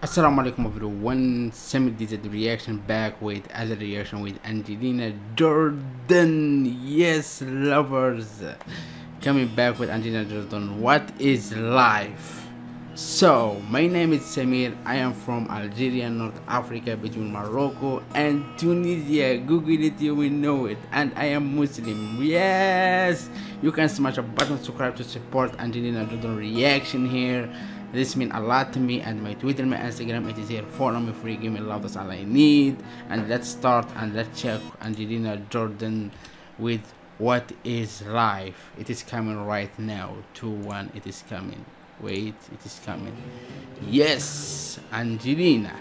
Assalamu alaikum everyone, Samir did the reaction back with other reaction with Angelina Jordan. Yes, lovers, coming back with Angelina Jordan. What is life? So, my name is Samir. I am from Algeria, North Africa, between Morocco and Tunisia. Google it, you will know it. And I am Muslim. Yes, you can smash a button, subscribe to support Angelina Jordan reaction here. This means a lot to me, and my Twitter, my Instagram, it is here. Follow me, free, give me love, that's all I need. And let's start and let's check Angelina Jordan with What is Life. It is coming right now. 2-1, it is coming. Wait, it is coming. Yes, Angelina.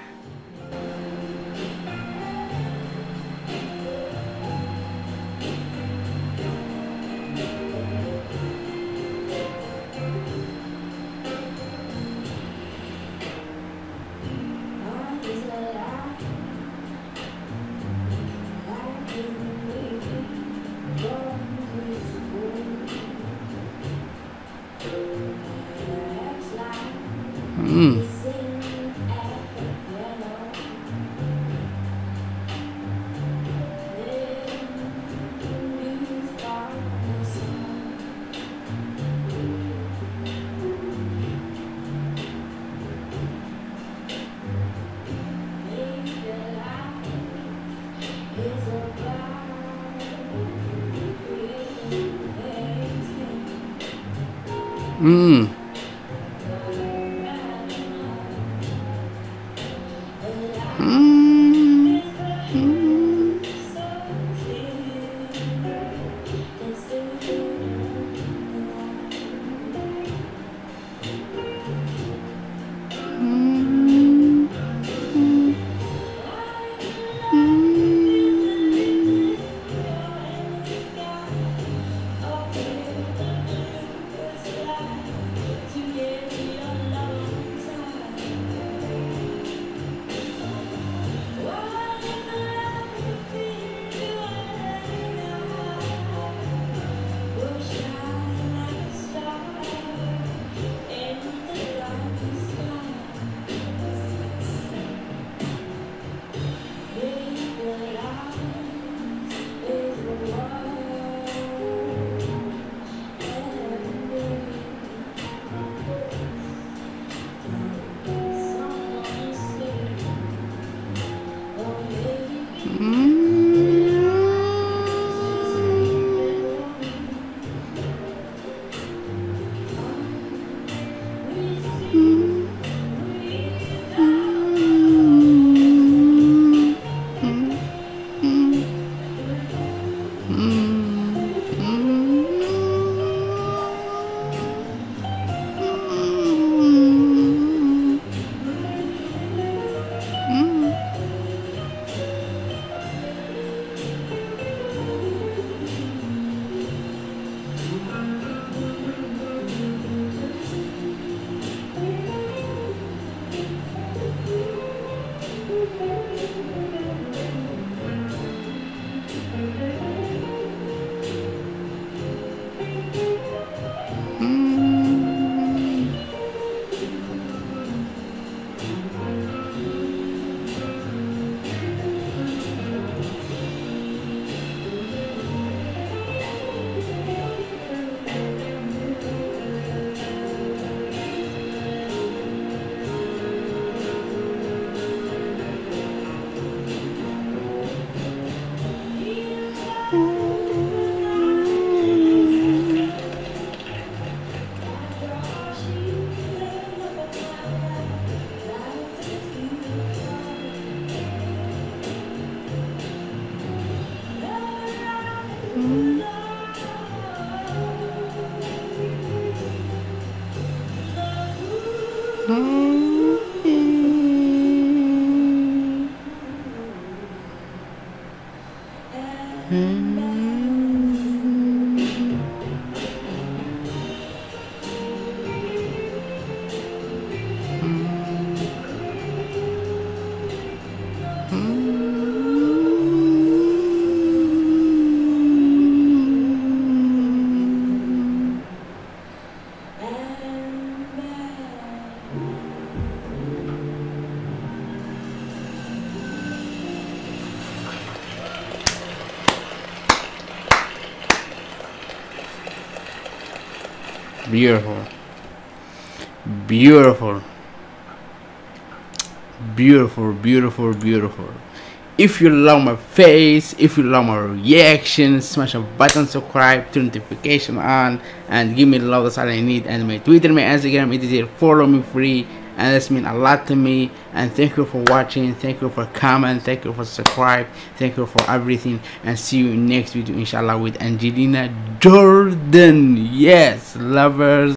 Beautiful, beautiful, beautiful, beautiful, beautiful. If you love my face, if you love my reaction, smash a button, subscribe, turn notification on, and give me love. That's all I need. And my Twitter, my Instagram, it is here. Follow me free, and this means a lot to me. And thank you for watching, thank you for comment, thank you for subscribe, thank you for everything, and see you in next video, inshallah, with Angelina Jordan. Yes, lovers.